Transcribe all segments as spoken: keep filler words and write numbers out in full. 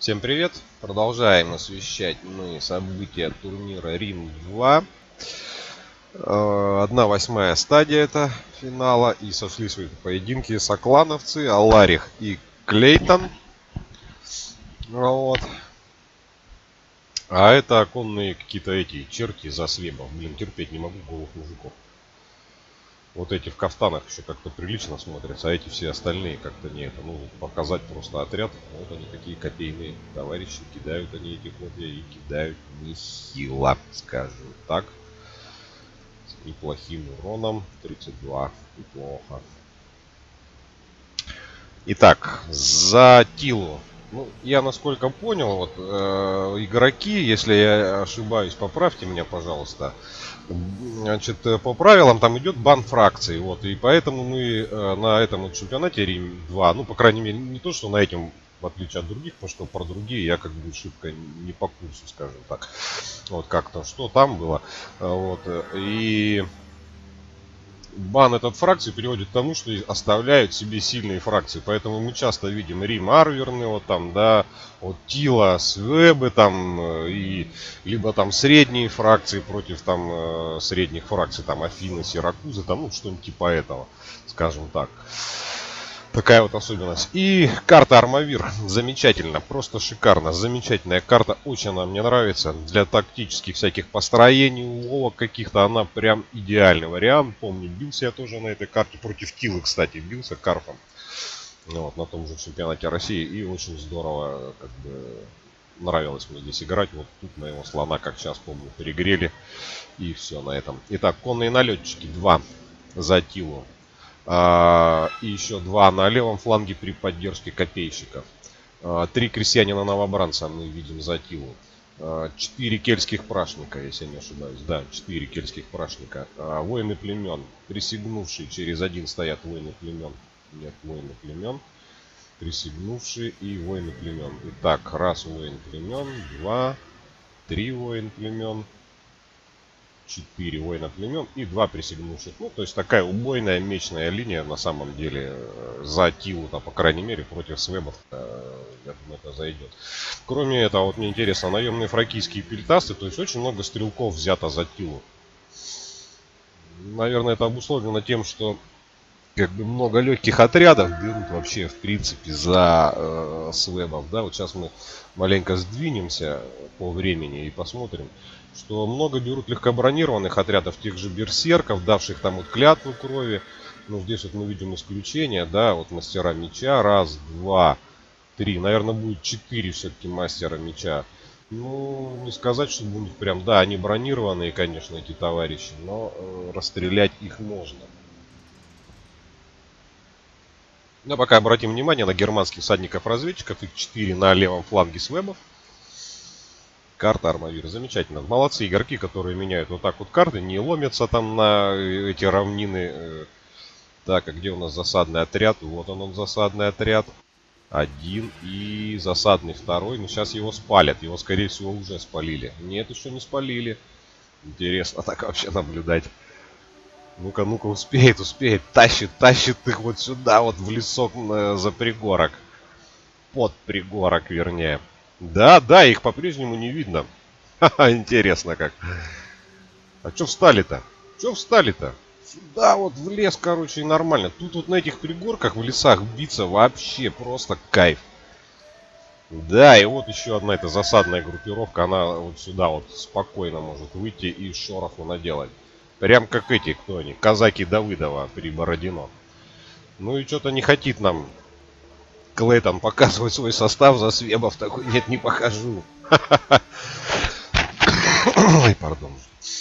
Всем привет! Продолжаем освещать мы события турнира Рим два. Одна восьмая стадия это финала. И сошли свои поединки соклановцы, Аларих и Клейтон. Вот. А это оконные какие-то эти черти за свебов. Блин, терпеть не могу голых мужиков. Вот эти в кафтанах еще как-то прилично смотрятся, а эти все остальные как-то не это. Ну, показать просто отряд. Вот они какие копейные товарищи. Кидают они эти хлопья и кидают нехило, скажем так. С неплохим уроном. тридцать два. Неплохо. Итак, за Тилу. Ну, я насколько понял, вот э, игроки, если я ошибаюсь, поправьте меня, пожалуйста. Значит, по правилам там идет бан фракций, вот, и поэтому мы э, на этом вот чемпионате Рим два, ну, по крайней мере, не то, что на этом, в отличие от других, потому что про другие я как бы шибко не по курсу, скажем так. Вот как-то, что там было, вот, и бан этот фракции приводит к тому, что оставляют себе сильные фракции. Поэтому мы часто видим Рим Арверны, вот там, да, вот Тила, Свебы там, и либо там средние фракции против там средних фракций, там Афины, Сиракузы, там, ну, что-нибудь типа этого, скажем так. Такая вот особенность. И карта Армавир. Замечательно. Просто шикарно. Замечательная карта. Очень она мне нравится. Для тактических всяких построений, уловок каких-то она прям идеальный вариант. Помню, бился я тоже на этой карте. Против Тилы, кстати, бился карфом. Вот, на том же чемпионате России. И очень здорово, как бы, нравилось мне здесь играть. Вот тут на его слона, как сейчас помню, перегрели. И все на этом. Итак, конные налетчики. Два за Тилу. Uh, и еще два на левом фланге при поддержке копейщиков. Uh, три крестьянина-новобранца мы видим за Тилу. Uh, четыре кельтских прашника, если я не ошибаюсь. Да, четыре кельтских прашника. Uh, воины племен. Присягнувшие через один стоят воины племен. Нет, воины племен. Присягнувшие и воины племен. Итак, раз воин племен, два, три воин племен. четыре воина племен и два присягнувших. Ну, то есть такая убойная мечная линия на самом деле за Тилу-то, по крайней мере, против свебов, я думаю, это зайдет. Кроме этого, вот мне интересно, наемные фракийские пельтасты, то есть очень много стрелков взято за Тилу. Наверное, это обусловлено тем, что как бы много легких отрядов берут вообще, в принципе, за э, свебов. Да, вот сейчас мы маленько сдвинемся по времени и посмотрим, что много берут легкобронированных отрядов, тех же берсерков, давших там вот клятву крови. Ну, здесь вот мы видим исключение, да, вот мастера меча. Раз, два, три. Наверное, будет четыре все-таки мастера меча. Ну, не сказать, что у них прям, да, они бронированные, конечно, эти товарищи, но э, расстрелять их можно. Но пока обратим внимание на германских всадников-разведчиков. Их четыре на левом фланге свебов. Карта Армавир. Замечательно. Молодцы игроки, которые меняют вот так вот карты. Не ломятся там на эти равнины. Так, а где у нас засадный отряд? Вот он, он засадный отряд. Один и засадный второй. Но сейчас его спалят. Его, скорее всего, уже спалили. Нет, еще не спалили. Интересно так вообще наблюдать. Ну-ка, ну-ка, успеет, успеет. Тащит, тащит их вот сюда, вот в лесок за пригорок. Под пригорок, вернее. Да, да, их по-прежнему не видно. Ха-ха, интересно как. А чё встали-то? Чё встали-то? Сюда вот в лес, короче, и нормально. Тут вот на этих пригорках в лесах биться вообще просто кайф. Да, и вот еще одна эта засадная группировка. Она вот сюда вот спокойно может выйти и шороху наделать. Прям как эти, кто они, казаки Давыдова при Бородино. Ну и что-то не хотит нам Клейтон показывать свой состав за свебов. Такой, нет, не покажу. Ой, пардон.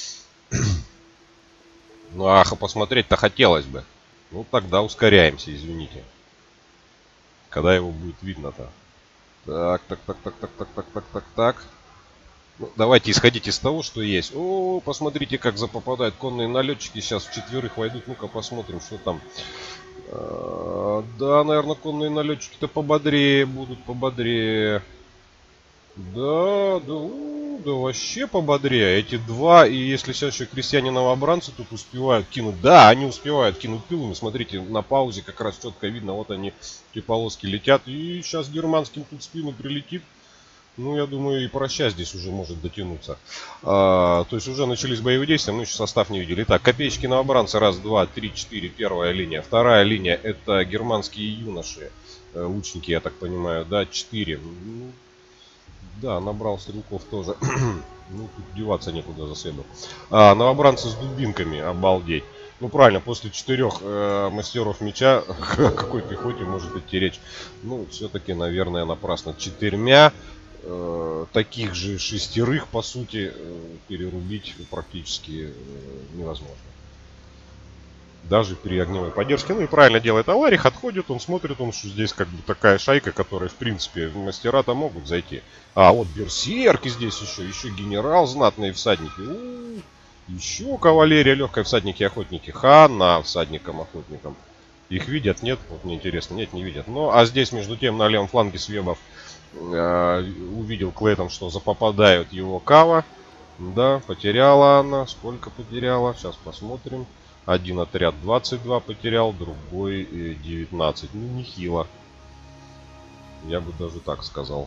Ну, ах, посмотреть-то хотелось бы. Ну, тогда ускоряемся, извините. Когда его будет видно-то. Так, так, так, так, так, так, так, так, так, так. Ну, давайте исходить из того, что есть. О, посмотрите, как запопадают конные налетчики. Сейчас в четверых войдут. Ну-ка посмотрим, что там. А, да, наверное, конные налетчики-то пободрее будут, пободрее. Да, да, у, да, вообще пободрее. Эти два, и если сейчас еще крестьяне-новобранцы тут успевают кинуть. Да, они успевают кинуть пилами. Смотрите, на паузе как раз четко видно. Вот они, эти полоски летят. И сейчас германским тут в спину прилетит. Ну, я думаю, и проща здесь уже может дотянуться. А, то есть уже начались боевые действия, мы еще состав не видели. Итак, копеечки новобранцы. Раз, два, три, четыре. Первая линия. Вторая линия — это германские юноши. Э, лучники, я так понимаю, да, четыре. Ну, да, набрал стрелков тоже. Ну, тут деваться некуда за свебом. А, новобранцы с дубинками, обалдеть. Ну, правильно, после четырех э, мастеров меча о какой пехоте может идти речь? Ну, все-таки, наверное, напрасно. Четырьмя э, таких же шестерых, по сути, э, перерубить практически э, невозможно. Даже при огневой поддержке. Ну и правильно делает Аларих, отходит, он смотрит, он что здесь как бы такая шайка, которая в принципе мастера-то могут зайти. А вот берсерки здесь еще, еще генерал, знатные всадники. У-у-у. Еще кавалерия, легкая, всадники, охотники. Хана всадникам, охотникам. Их видят, нет? Вот мне интересно, нет, не видят. Ну, а здесь, между тем, на левом фланге свебов э, увидел Клейтон, что запопадают его кава. Да, потеряла она. Сколько потеряла? Сейчас посмотрим. Один отряд двадцать два потерял, другой девятнадцать. Ну, нехило. Я бы даже так сказал.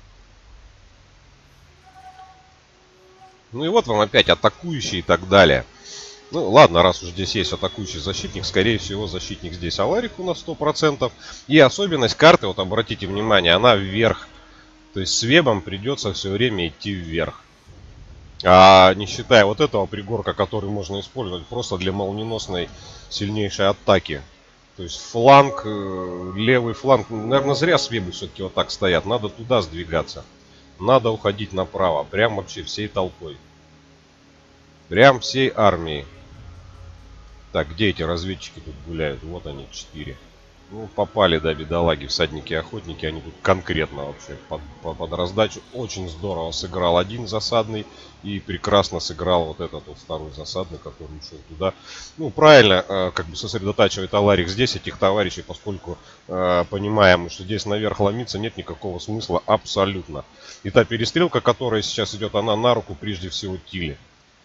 Ну и вот вам опять атакующий и так далее. Ну ладно, раз уж здесь есть атакующий защитник, скорее всего защитник здесь Аларих у нас сто процентов. И особенность карты, вот обратите внимание, она вверх. То есть с вебом придется все время идти вверх. А не считая вот этого пригорка, который можно использовать просто для молниеносной сильнейшей атаки. То есть фланг, левый фланг, наверное, зря свебы все-таки вот так стоят. Надо туда сдвигаться. Надо уходить направо. Прям вообще всей толпой. Прям всей армией. Так, где эти разведчики тут гуляют? Вот они, четыре. Ну, попали, да, бедолаги, всадники-охотники. Они тут конкретно вообще под, под, под раздачу. Очень здорово сыграл один засадный. И прекрасно сыграл вот этот вот второй засадный, который ушел туда. Ну, правильно, э, как бы сосредотачивает Аларих здесь этих товарищей, поскольку э, понимаем, что здесь наверх ломиться нет никакого смысла абсолютно. И та перестрелка, которая сейчас идет, она на руку прежде всего Тиле.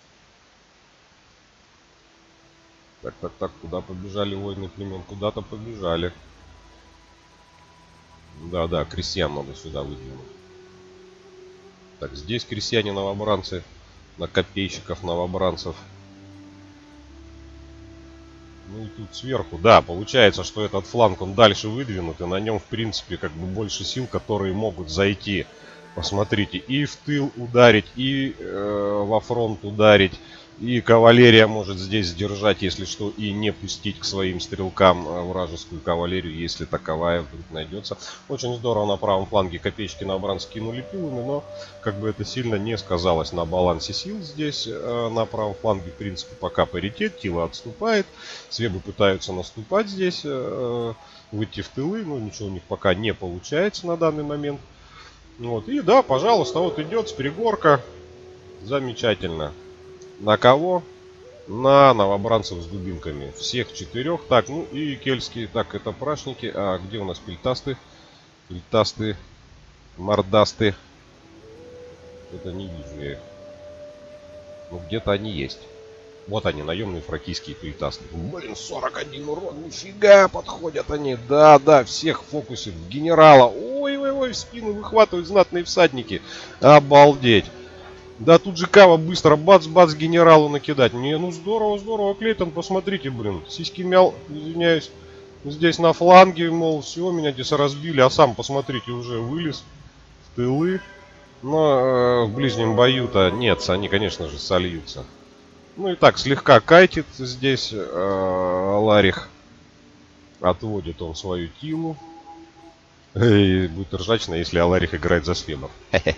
Так, так, так, куда побежали воины племен? Куда-то побежали. Да, да, крестьян надо сюда выдвинуть. Так, здесь крестьяне новобранцы. На копейщиков новобранцев. Ну и тут сверху, да, получается, что этот фланг, он дальше выдвинут. И на нем, в принципе, как бы больше сил, которые могут зайти. Посмотрите, и в тыл ударить, и э, во фронт ударить. И кавалерия может здесь сдержать, если что, и не пустить к своим стрелкам вражескую кавалерию, если таковая вдруг найдется. Очень здорово на правом фланге копеечки новобранцы кинули пилами, но как бы это сильно не сказалось на балансе сил здесь. На правом фланге, в принципе, пока паритет, Тила отступает, свебы пытаются наступать здесь, выйти в тылы, но ничего у них пока не получается на данный момент. Вот. И да, пожалуйста, вот идет с пригорка. Замечательно. На кого? На новобранцев с дубинками. Всех четырех. Так, ну и кельтские. Так, это прашники. А где у нас пельтасты? Пельтасты. Мордасты. Это не вижу я их. Ну, где-то они есть. Вот они, наемные фракийские пельтасты. Блин, сорок один урон. Нифига, подходят они. Да, да, всех фокусит. Генерала. Ой-ой-ой, в спину выхватывают знатные всадники. Обалдеть. Да, тут же Кава быстро бац-бац генералу накидать. Не, ну здорово, здорово, Клейтон, посмотрите, блин. Сиськи мял, извиняюсь. Здесь на фланге, мол, все, меня здесь разбили. А сам, посмотрите, уже вылез в тылы. Но э, в ближнем бою-то нет, они, конечно же, сольются. Ну и так, слегка кайтит здесь э, Аларих. Отводит он свою Тилу. И будет ржачно, если Аларих играет за свебов.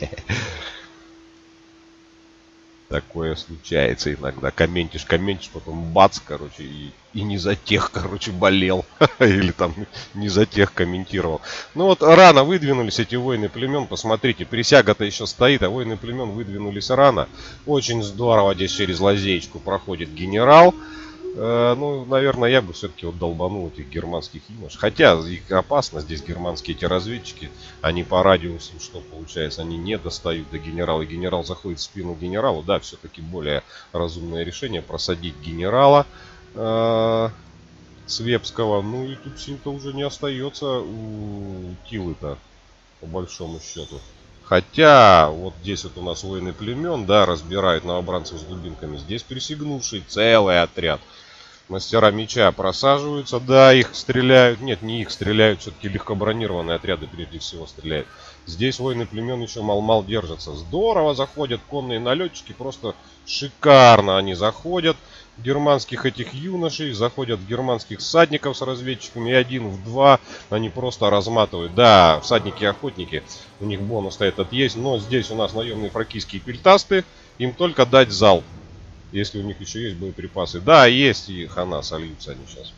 Такое случается иногда. Комментишь, комментишь, потом бац, короче, и, и не за тех, короче, болел. Или там не за тех комментировал. Ну вот рано выдвинулись эти воины племен. Посмотрите, присяга-то еще стоит, а воины племен выдвинулись рано. Очень здорово здесь через лазеечку проходит генерал. Э, ну, наверное, я бы все-таки вот долбанул этих германских юнош. Хотя их опасно здесь, германские эти разведчики. Они по радиусу, что получается, они не достают до генерала. И генерал заходит в спину генералу. Да, все-таки более разумное решение просадить генерала э, Свебского. Ну и тут сил-то уже не остается у Тилы-то, по большому счету. Хотя, вот здесь вот у нас воины племен, да, разбирают новобранцев с дубинками. Здесь присягнувший целый отряд. Мастера меча просаживаются, да, их стреляют. Нет, не их стреляют, все-таки легкобронированные отряды прежде всего стреляют. Здесь воины племен еще мал-мал держатся. Здорово заходят конные налетчики, просто шикарно они заходят. Германских этих юношей, заходят германских всадников с разведчиками, и один в два они просто разматывают. Да, всадники-охотники, у них бонус этот есть, но здесь у нас наемные фракийские пельтасты, им только дать залп, если у них еще есть боеприпасы. Да, есть, и хана, сольются они сейчас.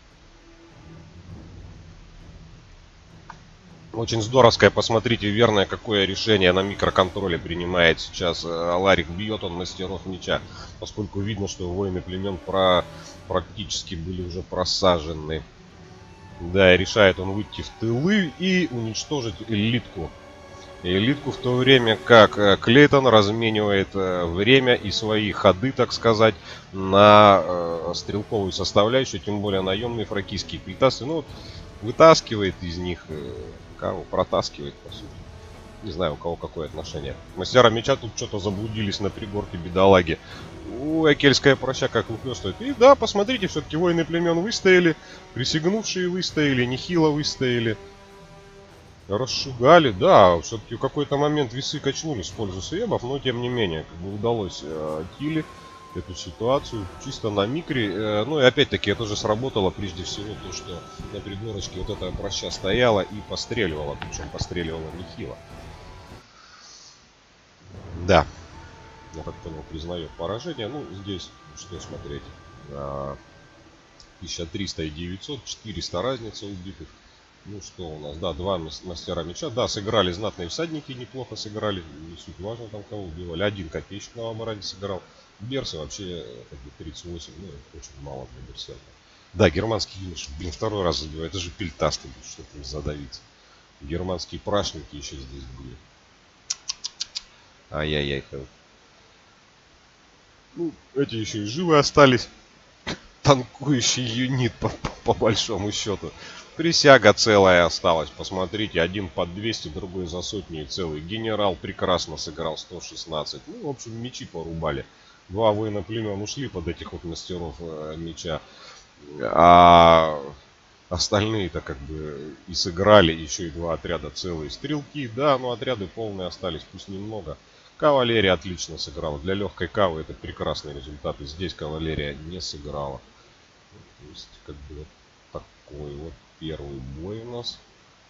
Очень здоровское, посмотрите, верное какое решение на микроконтроле принимает сейчас Аларик. Бьет он мастеров меча, поскольку видно, что воины племен про... практически были уже просажены. Да, и решает он выйти в тылы и уничтожить элитку. Элитку в то время как Клейтон разменивает время и свои ходы, так сказать, на стрелковую составляющую, тем более наемные фракийские пельтасы. Ну вот, вытаскивает из них... Кого протаскивает, по сути. Не знаю, у кого какое отношение. Мастера меча тут что-то заблудились на пригорке, бедолаги. У Экельская проща как выхлёстывает. И да, посмотрите, все-таки воины племен выстояли. Присягнувшие выстояли, нехило выстояли. Расшугали, да, все-таки в какой-то момент весы качнулись в пользу свебов, но тем не менее, как бы удалось э, Тиле эту ситуацию чисто на микре. Ну и опять-таки это же сработало прежде всего то, что на пригорочке вот эта проща стояла и постреливала. Причем постреливала нехило. Да. Я так понял, признает поражение. Ну, здесь что смотреть. тысяча триста и девятьсот, четыреста разница убитых. Ну что у нас, да, два мастера меча. Да, сыграли знатные всадники, неплохо сыграли. Не суть важно там кого убивали. Один копейщик на обороне сыграл. Берсы вообще как бы тридцать восемь, ну очень мало для берсерка. Да, германский юнош, блин, второй раз забивает. Это же пельтасты, что там задавиться. Германские прашники еще здесь были. Ай-яй-яй. Ну, эти еще и живы остались. Танкующий юнит по, по, по большому счету. Присяга целая осталась. Посмотрите, один под двести, другой за сотню и целый. Генерал прекрасно сыграл сто шестнадцать. Ну, в общем, мечи порубали. Два воина племен ушли под этих вот мастеров э, меча. А остальные-то как бы и сыграли. Еще и два отряда целые. Стрелки, да, но отряды полные остались, пусть немного. Кавалерия отлично сыграла. Для легкой кавы это прекрасный результат. И здесь кавалерия не сыграла. То есть, как бы вот такой вот первый бой у нас.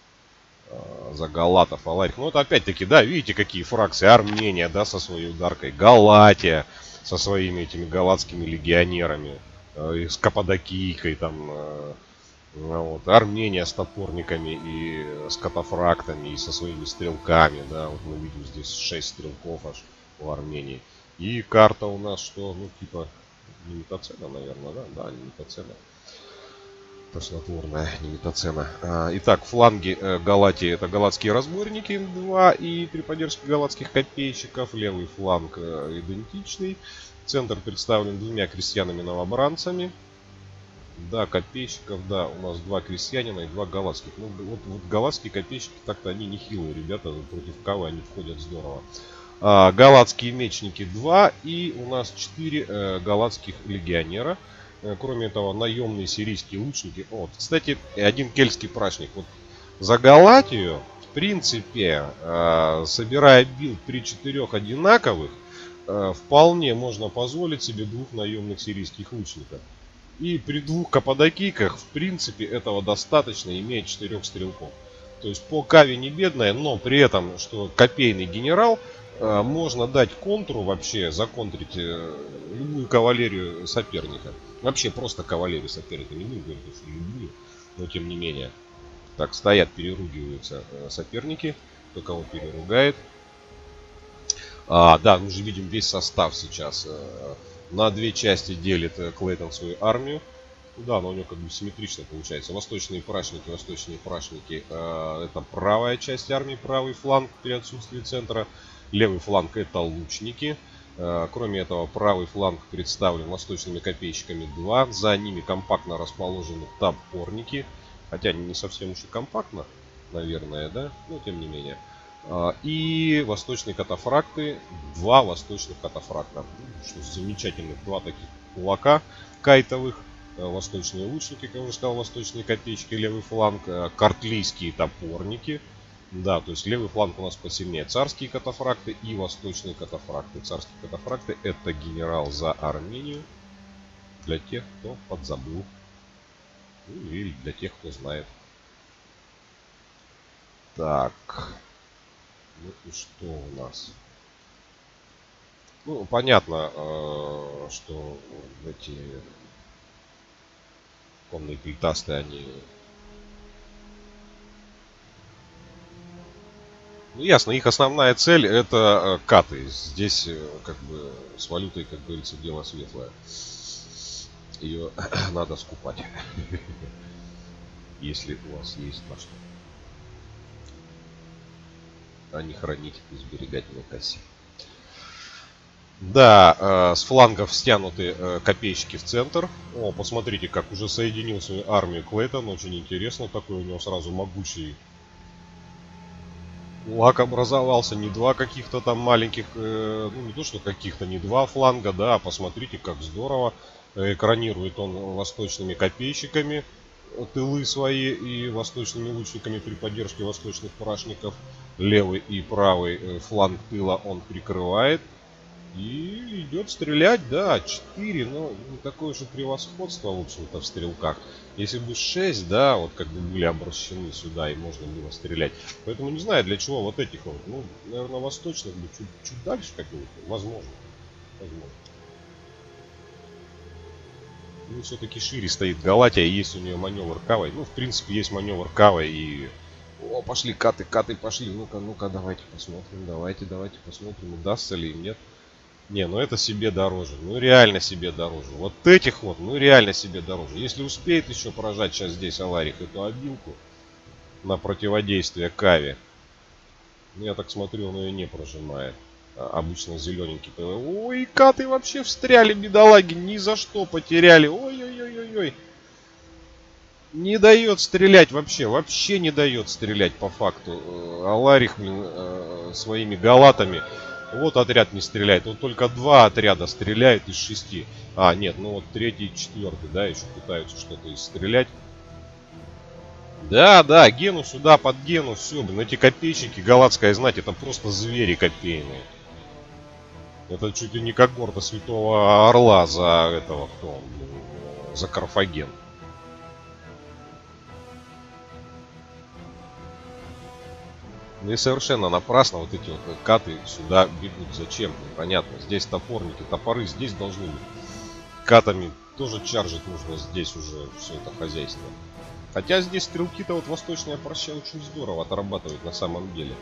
А, за Галатов, Аларик. Ну, это опять-таки, да, видите, какие фракции. Армения, да, со своей ударкой. Галатия со своими этими галатскими легионерами. Э, с Каппадокийкой там. Э, вот, Армения с топорниками и с катафрактами и со своими стрелками, да, вот мы видим здесь шесть стрелков аж у Армении. И карта у нас что, ну типа немитоцена, наверное, да, да, немитоцена, тошнотворная немитоцена. А, итак, фланги э, Галатии это галатские разбойники два и при поддержке галатских копейщиков, левый фланг э, идентичный, центр представлен двумя крестьянами-новобранцами. Да, копейщиков, да, у нас два крестьянина и два галатских. Ну, вот, вот галатские копейщики, так-то они нехилые ребята, против кого они входят здорово. А, галатские мечники два и у нас четыре э, галатских легионера. Э, кроме этого, наемные сирийские лучники. Вот, кстати, один кельтский прачник. Вот за Галатию, в принципе, э, собирая билд при четырех одинаковых, э, вполне можно позволить себе двух наемных сирийских лучников. И при двух каппадокийках, в принципе, этого достаточно, имея четырех стрелков. То есть по каве не бедная, но при этом, что копейный генерал, э, можно дать контру вообще, законтрить э, любую кавалерию соперника. Вообще просто кавалерию соперника, не буду говорить, что любую, но тем не менее. Так, стоят, переругиваются э, соперники, кто кого переругает. А, да, мы же видим весь состав сейчас. Э, На две части делит Клейтон свою армию. Да, но у него как бы симметрично получается. Восточные прачники, восточные прачники. Э, это правая часть армии, правый фланг при отсутствии центра. Левый фланг это лучники. Э, кроме этого, правый фланг представлен восточными копейщиками два. За ними компактно расположены топорники. Хотя не совсем уж и компактно, наверное, да? Но тем не менее. И восточные катафракты, два восточных катафракта. Что замечательных два таких кулака кайтовых. Восточные лучники, как уже сказал, восточные копейщики, левый фланг, картлийские топорники. Да, то есть левый фланг у нас посильнее. Царские катафракты и восточные катафракты. Царские катафракты — это генерал за Армению. Для тех, кто подзабыл. Ну, или для тех, кто знает. Так. Ну и что у нас? Ну, понятно, что эти конные плитастые, они... Ну, ясно, их основная цель — это каты. Здесь, как бы, с валютой, как говорится, дело светлое. Ее надо скупать. Если у вас есть на что. А не хранить в сберегательной кассе. Да, э, с флангов стянуты э, копейщики в центр. О, посмотрите, как уже соединил свою армию Клейтон. Очень интересно. Такой у него сразу могучий кулак образовался. Не два каких-то там маленьких, э, ну не то что каких-то, не два фланга, да. Посмотрите, как здорово экранирует он восточными копейщиками тылы свои и восточными лучниками при поддержке восточных прашников. Левый и правый фланг тыла он прикрывает. И идет стрелять, да, четыре, но не такое уж и превосходство, в общем-то, в стрелках. Если бы шесть, да, вот как бы были обращены сюда и можно было стрелять. Поэтому не знаю, для чего вот этих вот, ну, наверное, восточных бы чуть, чуть дальше как-нибудь, возможно. Возможно. Ну, все-таки шире стоит Галатия, есть у нее маневр кавой. Ну, в принципе, есть маневр кавой и... О, пошли каты, каты пошли. Ну-ка, ну-ка, давайте посмотрим, давайте, давайте посмотрим, удастся ли им, нет. Не, ну это себе дороже. Ну реально себе дороже. Вот этих вот, ну реально себе дороже. Если успеет еще поражать сейчас здесь Аларих эту обилку на противодействие Каве. Ну, я так смотрю, он ее не прожимает. А, обычно зелененький. Ой, каты вообще встряли, бедолаги. Ни за что потеряли. Ой-ой-ой-ой-ой. Не дает стрелять вообще. Вообще не дает стрелять по факту. Аларих, блин, своими галатами. Вот отряд не стреляет. Вот только два отряда стреляет из шести. А, нет, ну вот третий и четвертый, да, еще пытаются что-то стрелять. Да, да, Гену сюда, под Гену, все, блин, эти копейщики, галатская знать, это просто звери копейные. Это чуть ли не как гордо Святого Орла за этого, кто он, за Карфаген. Ну и совершенно напрасно вот эти вот каты сюда бегут. Зачем? Непонятно. Здесь топорники, топоры здесь должны быть. Катами тоже чаржить нужно здесь уже все это хозяйство. Хотя здесь стрелки-то вот восточная проща очень здорово отрабатывают на самом деле.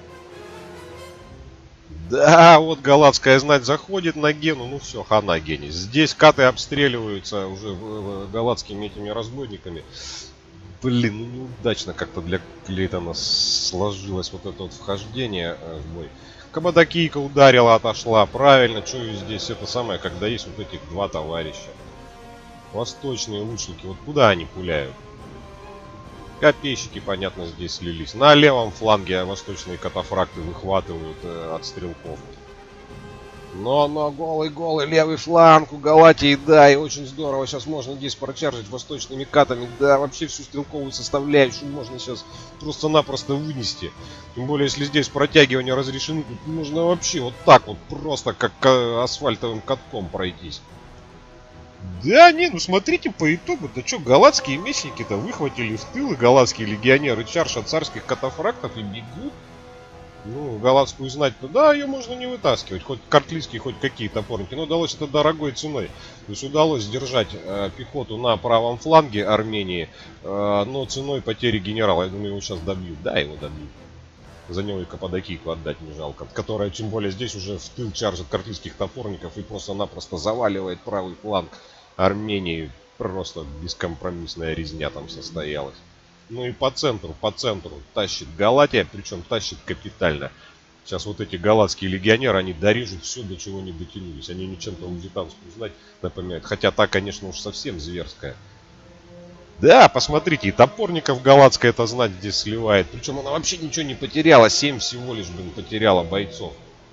Да, вот галатская знать заходит на Гену, ну все, хана Гене. Здесь каты обстреливаются уже галатскими этими разбойниками. Блин, ну неудачно как-то для Клейтона сложилось вот это вот вхождение в бой. Кабадакийка ударила, отошла. Правильно, что здесь это самое, когда есть вот этих два товарища. Восточные лучники, вот куда они пуляют? Копейщики, понятно, здесь слились. На левом фланге восточные катафракты выхватывают э, от стрелков. Но, но, голый-голый левый фланг у Галатии, да, и очень здорово. Сейчас можно здесь прочаржить восточными катами. Да, вообще всю стрелковую составляющую можно сейчас просто-напросто вынести. Тем более, если здесь протягивания разрешены, тут можно вообще вот так вот просто, как асфальтовым катком пройтись. Да, не, ну смотрите по итогу, да что, галатские мечники-то выхватили в тыл, и галатские легионеры чарж от царских катафрактов и бегут. Ну, галатскую знать-то, да, ее можно не вытаскивать, хоть картлийские, хоть какие топорники, но удалось это дорогой ценой. То есть удалось сдержать э, пехоту на правом фланге Армении, э, но ценой потери генерала. Я думаю, его сейчас добьют, да, его добьют. За него и Каппадокийку отдать не жалко, которая, тем более, здесь уже в тыл чаржит картлийских топорников и просто-напросто заваливает правый фланг Армении. Просто бескомпромиссная резня там состоялась. Ну и по центру, по центру тащит Галатия, причем тащит капитально. Сейчас вот эти галатские легионеры, они дорежут все, до чего не дотянулись. Они мне чем-то лузитанскую знать напоминают. Хотя та, конечно, уж совсем зверская. Да, посмотрите, и топорников галатская эта знать здесь сливает. Причем она вообще ничего не потеряла. семь всего лишь, блин, потеряла бойцов.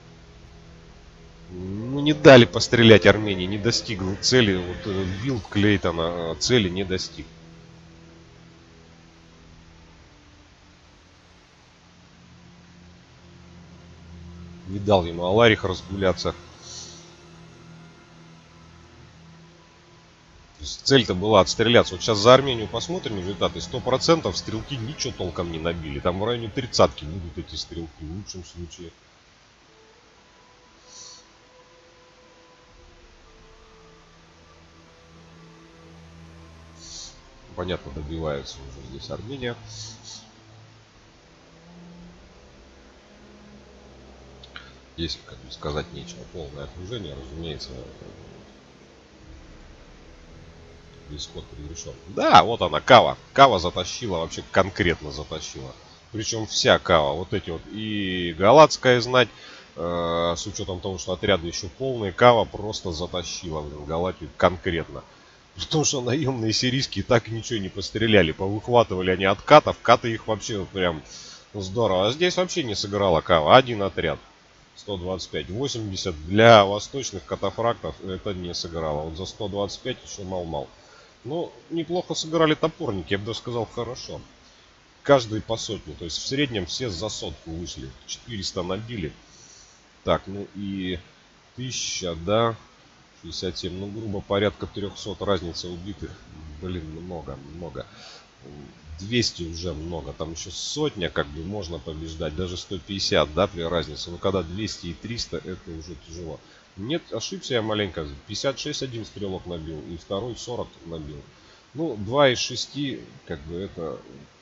Ну, не дали пострелять Армении, не достигла цели. Вот э, Вилд Клейтона цели не достиг. Не дал ему Аларих разгуляться. Цель-то была отстреляться. Вот сейчас за Армению посмотрим результаты. сто процентов стрелки ничего толком не набили. Там в районе тридцатки будут эти стрелки в лучшем случае. Понятно, добивается уже здесь Армения. Здесь, как бы сказать, нечего. Полное окружение, разумеется, исход предрешен. Да, вот она, Кава. Кава затащила, вообще конкретно затащила. Причем вся Кава. Вот эти вот и галатская знать, э, с учетом того, что отряды еще полные, Кава просто затащила, блин, Галатию конкретно. Потому что наемные сирийские так ничего не постреляли. Повыхватывали они от катов. Каты их вообще прям здорово. А здесь вообще не сыграла Кава. Один отряд. сто двадцать пять. восемьдесят для восточных катафрактов это не сыграло. Вот за сто двадцать пять еще мал-мал. Ну, неплохо сыграли топорники. Я бы даже сказал, хорошо. Каждый по сотне. То есть в среднем все за сотку вышли. четыреста набили. Так, ну и тысяча, да. шестьдесят семь, ну грубо порядка трехсот разница убитых. Блин, много, много. двести уже много, там еще сотня как бы можно побеждать, даже сто пятьдесят, да, при разнице. Но когда двести и триста, это уже тяжело. Нет, ошибся я маленько. пятьдесят шесть один стрелок набил и второй сорок набил. Ну, два из шести, как бы это...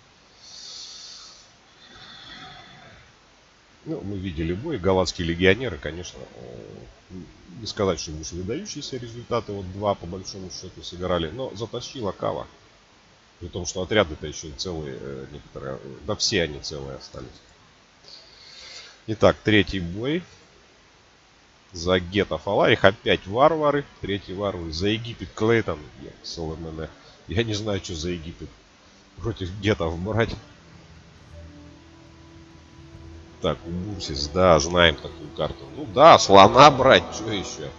Ну, мы видели бой. Галатские легионеры, конечно, не сказать, что уж выдающиеся результаты. Вот два по большому счету сыграли. Но затащила Кава. При том, что отряды-то еще целые некоторые. Да все они целые остались. Итак, третий бой. За гетов Аларих. Опять варвары. Третий варвары. За Египет Клейтон. Я не знаю, что за Египет против гетов брать. Так, у Бурсис, да, знаем такую карту. Ну да, слона брать, что еще?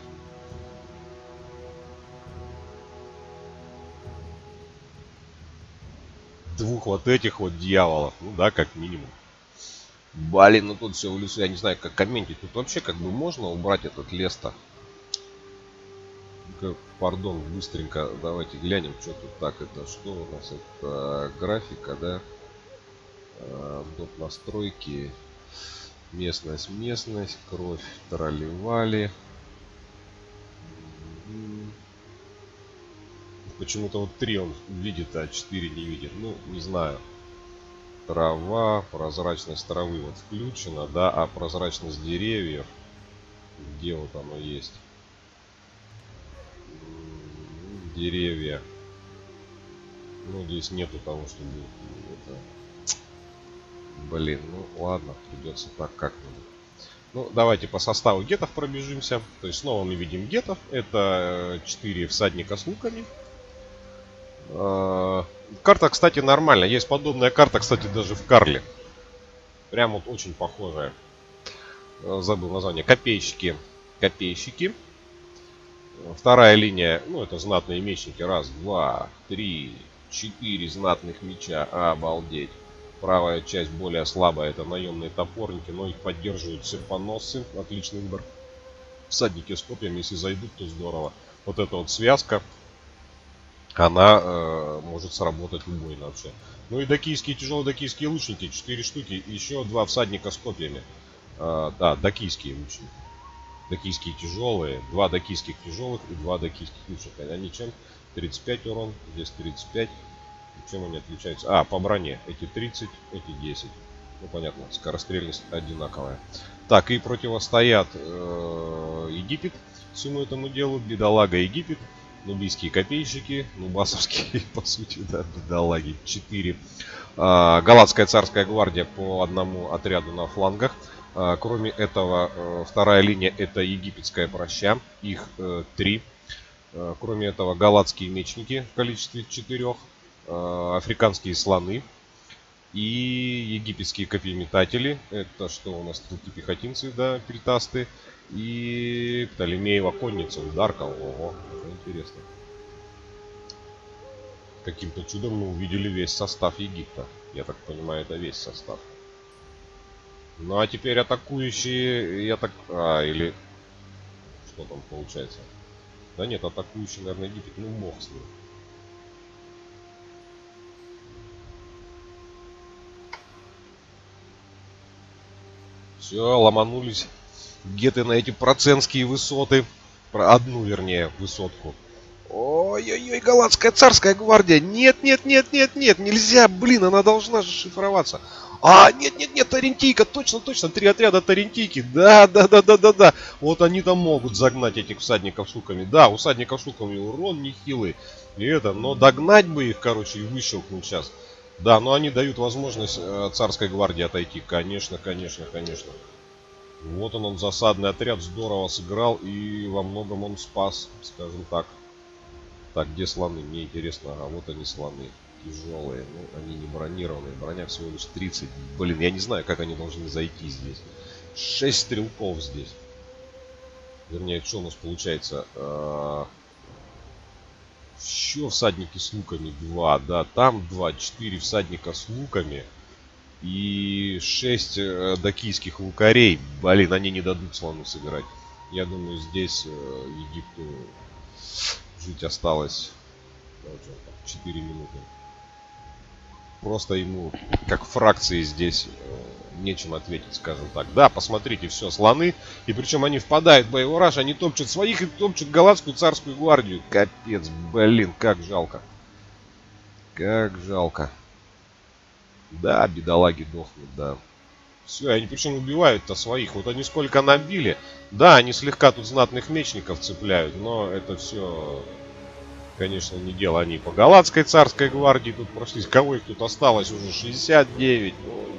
Двух вот этих вот дьяволов, ну да, как минимум. Блин, ну тут все в лесу, я не знаю, как комментить. Тут вообще как бы можно убрать этот лес-то. Пардон, быстренько давайте глянем, что тут. Так, это что у нас? Это графика, да? Доп настройки. Местность, местность, кровь, тролливали. Почему-то вот три он видит, а четыре не видит. Ну, не знаю. Трава, прозрачность травы вот включена, да, а прозрачность деревьев, где вот оно есть? Деревья. Ну, здесь нету того, чтобы это... Блин, ну ладно, придется так как-нибудь. Ну, давайте по составу гетов пробежимся. То есть снова мы видим гетов. Это четыре всадника с луками. Карта, кстати, нормальная. Есть подобная карта, кстати, даже в Карле. Прям вот очень похожая. Забыл название. Копейщики. Копейщики. Вторая линия, ну, это знатные мечники. Раз, два, три, четыре знатных меча. Обалдеть. Правая часть более слабая, это наемные топорники, но их поддерживают серпоносцы. Отличный выбор. Всадники с копьями, если зайдут, то здорово. Вот эта вот связка, она э, может сработать убойно вообще. Ну и дакийские, тяжелые дакийские лучники, четыре штуки, еще два всадника с копьями. Э, да, дакийские лучники. Дакийские тяжелые, два дакийских тяжелых и два дакийских лучника. Они чем? тридцать пять урон, здесь тридцать пять. Чем они отличаются? А, по броне. Эти тридцать, эти десять. Ну, понятно, скорострельность одинаковая. Так, и противостоят э, Египет всему этому делу. Бедолага Египет. Нубийские копейщики. Нубасовские, по сути, да, бедолаги. четыре. Э, Галатская царская гвардия по одному отряду на флангах. Э, кроме этого, э, вторая линия это египетская проща. Их э, три. Э, кроме этого, галатские мечники в количестве четырех. э, африканские слоны и египетские копьеметатели. Это что у нас? Стрелки-пехотинцы, да, пельтасты. И Птолемеева конница, ударка. Ого, это интересно. Каким-то чудом мы увидели весь состав Египта. Я так понимаю, это весь состав. Ну а теперь атакующие, я так... А, или... Что там получается? Да нет, атакующий, наверное, Египет. Ну, бог с ним. Все, ломанулись геты на эти процентские высоты. Про одну, вернее, высотку. Ой-ой-ой, голландская царская гвардия. Нет, нет, нет, нет, нет, нельзя, блин, она должна же шифроваться. А, нет, нет, нет, Тарентийка, точно, точно, три отряда Тарентийки. Да, да, да, да, да, да. Вот они там могут загнать этих всадников с луками. Да, у всадников с луками урон нехилый. И это, но догнать бы их, короче, и выщелкнуть сейчас. Да, но они дают возможность э, царской гвардии отойти. Конечно, конечно, конечно. Вот он, он, засадный отряд, здорово сыграл. И во многом он спас, скажем так. Так, где слоны? Мне интересно. А вот они, слоны. Тяжелые. Ну, они не бронированные. Броня всего лишь тридцать. Блин, я не знаю, как они должны зайти здесь. шесть стрелков здесь. Вернее, что у нас получается? Еще всадники с луками два. Да, там два. четыре всадника с луками. И шесть дакийских лукарей. Блин, они не дадут слону сыграть. Я думаю, здесь Египту жить осталось четыре минуты. Просто ему, как фракции, здесь э, нечем ответить, скажем так. Да, посмотрите, все, слоны. И причем они впадают в боевой раж, они топчут своих и топчут голландскую царскую гвардию. Капец, блин, как жалко. Как жалко. Да, бедолаги дохнут, да. Все, они причем убивают-то своих. Вот они сколько набили. Да, они слегка тут знатных мечников цепляют, но это все... Конечно, не дело. Они по голландской царской гвардии тут прошлись. Кого их тут осталось? Уже шестьдесят девять.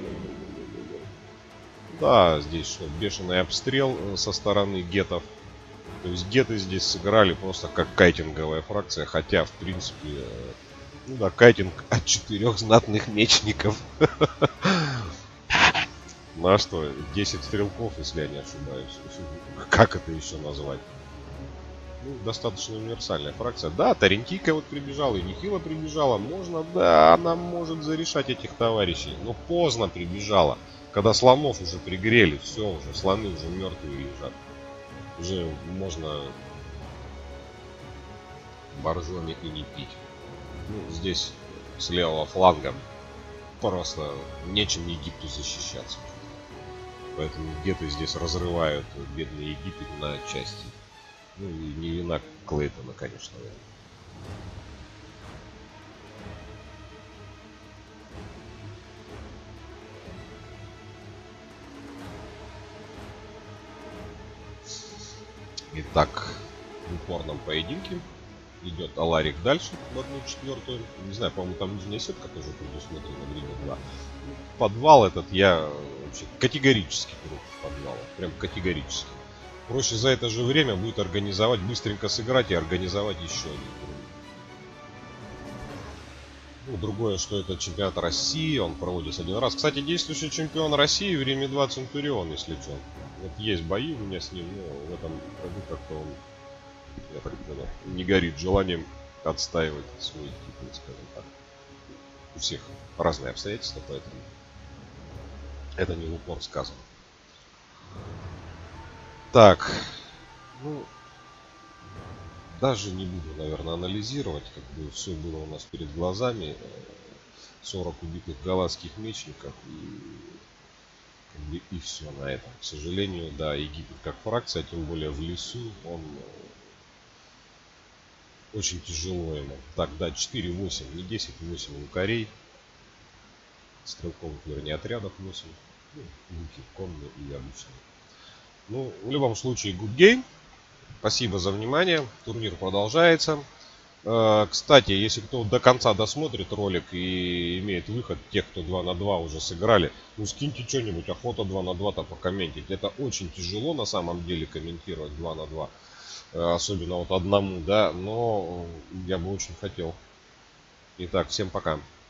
Да, здесь что, бешеный обстрел со стороны гетов. То есть геты здесь сыграли просто как кайтинговая фракция. Хотя, в принципе, ну да, кайтинг от четырех знатных мечников. Ну а что, десять стрелков, если я не ошибаюсь. Как это еще назвать? Ну, достаточно универсальная фракция. Да, Тарентийка вот прибежала, и нехило прибежала. Можно, да, она может зарешать этих товарищей. Но поздно прибежала. Когда слонов уже пригрели, все уже, слоны уже мертвые лежат. Уже можно боржоми и не пить. Ну, здесь с левого фланга просто нечем Египту защищаться. Поэтому геты здесь разрывают бедный Египет на части. Ну и не вина Клейтона, конечно. Итак, в упорном поединке идет Аларик дальше в одну четвертую. Не знаю, по-моему, там нижняя сетка тоже предусмотрена в Риме два. Подвал этот я вообще категорически против подвала. Прям категорически. Проще за это же время будет организовать, быстренько сыграть и организовать еще один. Ну, другое, что это чемпионат России, он проводится один раз. Кстати, действующий чемпион России в Риме два Центурион, если что. Вот есть бои у меня с ним, но в этом году как-то он, я так понял, не горит желанием отстаивать свой титул, скажем так. У всех разные обстоятельства, поэтому это не в упор сказано. Так, ну, даже не буду, наверное, анализировать, как бы все было у нас перед глазами. сорок убитых голландских мечников и, как бы, и все на этом. К сожалению, да, Египет как фракция, тем более в лесу, он очень тяжело ему. Так, да, четыре восемь, не десять, восемь лукарей. Стрелковых, вернее, отрядов восемь. Ну, луки конные и обычные. Ну, в любом случае, good game. Спасибо за внимание. Турнир продолжается. Кстати, если кто до конца досмотрит ролик и имеет выход, тех, кто два на два уже сыграли, ну скиньте что-нибудь, охота два на два-то покомментить. Это очень тяжело на самом деле комментировать два на два. Особенно вот одному, да, но я бы очень хотел Итак, всем пока.